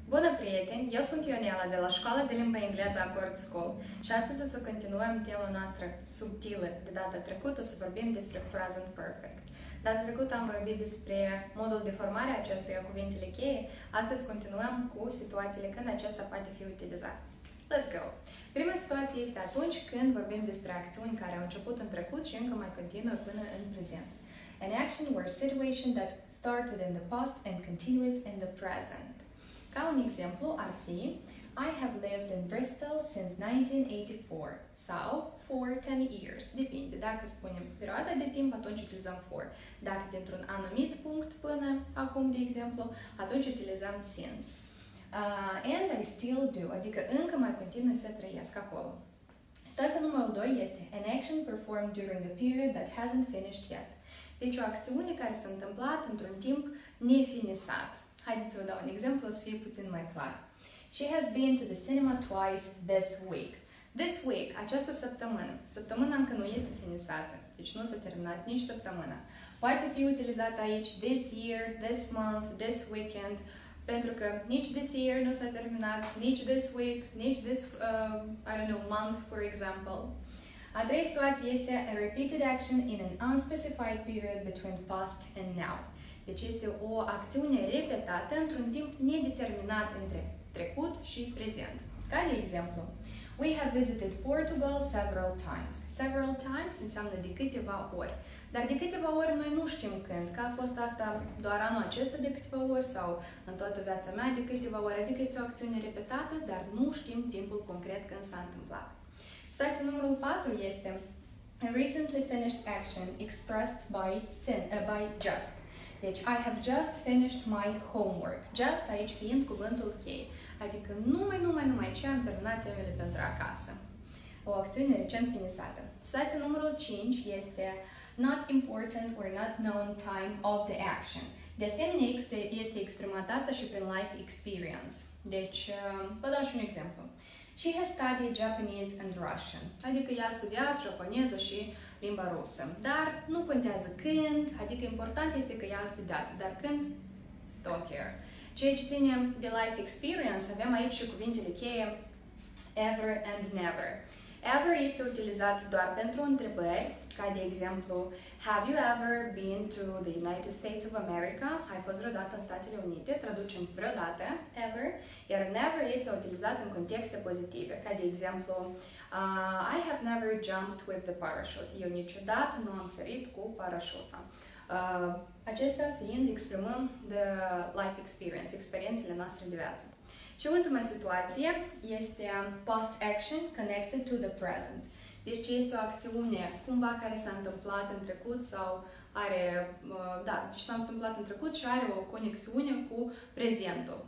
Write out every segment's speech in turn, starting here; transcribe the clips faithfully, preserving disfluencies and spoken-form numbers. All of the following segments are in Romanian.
Bună, prieteni! Eu sunt Ionela de la Școala de Limba Engleză Accord School și astăzi o să continuăm tema noastră subtilă. De data trecută o să vorbim despre present perfect. Data trecută am vorbit despre modul de formare a acestuia, cuvintele cheie. Astăzi continuăm cu situațiile când acesta poate fi utilizat. Let's go! Prima situație este atunci când vorbim despre acțiuni care au început în trecut și încă mai continuă până în prezent. An action or situation that started in the past and continues in the present. Ca un exemplu ar fi I have lived in Bristol since nineteen eighty-four sau for ten years. Depinde. Dacă spunem perioada de timp, atunci utilizăm for. Dacă dintr-un anumit punct până acum, de exemplu, atunci utilizăm since. Uh, and I still do, adică încă mai continui să trăiesc acolo. Situația numărul doi este an action performed during the period that hasn't finished yet. Deci o acțiune care s-a întâmplat într-un timp nefinisat. Haideți să vă dau un exemplu, o să fie puțin mai clar. She has been to the cinema twice this week. This week, această săptămână. Săptămâna încă nu este finisată, deci nu s-a terminat nici săptămâna. Poate fi utilizat aici this year, this month, this weekend, pentru că nici this year nu s-a terminat, nici this week, nici this, uh, I don't know, month, for example. A treia situație este a repeated action in an unspecified period between past and now. Deci este o acțiune repetată într-un timp nedeterminat între trecut și prezent. Ca de exemplu, we have visited Portugal several times. Several times înseamnă de câteva ori. Dar de câteva ori noi nu știm când, că a fost asta doar anul acesta de câteva ori sau în toată viața mea de câteva ori. Adică este o acțiune repetată, dar nu știm timpul concret când s-a întâmplat. Situația numărul patru este a recently finished action expressed by, sin, uh, by just. Deci, I have just finished my homework. Just aici fiind cuvântul cheie. Adică numai, numai, numai ce am terminat temele pentru acasă. O acțiune recent finisată. Situația numărul cinci este not important or not known time of the action. De asemenea, este exprimat asta și prin life experience. Deci, vă dau și un exemplu. She has studied Japanese and Russian. Adică ea a studiat japoneză și limba rusă. Dar nu contează când, adică important este că ea a studiat, dar când, don't care. Ceea ce ține de life experience, avem aici și cuvintele cheie ever and never. Ever este utilizat doar pentru întrebări, ca de exemplu, have you ever been to the United States of America? Ai fost vreodată în Statele Unite? Traducem vreodată, ever. Iar never este utilizat în contexte pozitive, ca de exemplu, uh, I have never jumped with the parachute. Eu niciodată nu am sărit cu parașuta. Uh, acestea fiind exprimăm the life experience, experiențele noastre de viață. Și ultima situație este past action connected to the present. Deci este o acțiune cumva care s-a întâmplat în trecut sau are, da, deci s-a întâmplat în trecut și are o conexiune cu prezentul.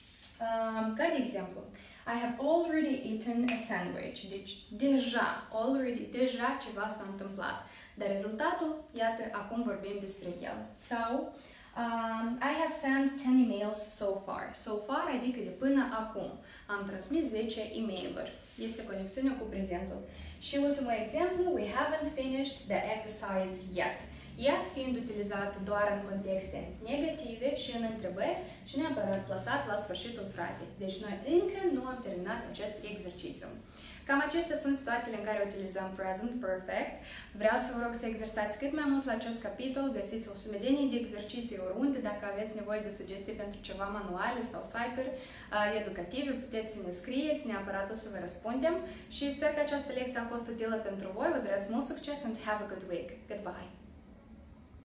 Ca de exemplu, I have already eaten a sandwich. Deci deja, already, deja ceva s-a întâmplat. Dar rezultatul, iată, acum vorbim despre el. Sau Um, I have sent ten emails so far. So far adică de până acum. Am transmis zece e-mail-uri. Este conexiunea cu prezentul. Și ultimul exemplu, we haven't finished the exercise yet. Yet fiind utilizat doar în contexte negative și în întrebări și neapărat plasat la sfârșitul frazei. Deci noi încă nu am terminat acest exercițiu. Cam acestea sunt situațiile în care utilizăm present perfect. Vreau să vă rog să exersați cât mai mult la acest capitol. Găsiți o sumedenie de exerciții oriunde. Dacă aveți nevoie de sugestii pentru ceva manuale sau site-uri uh, educative, puteți să ne scrieți, neapărat o să vă răspundem. Și sper că această lecție a fost utilă pentru voi. Vă doresc mult succes and have a good week. Goodbye!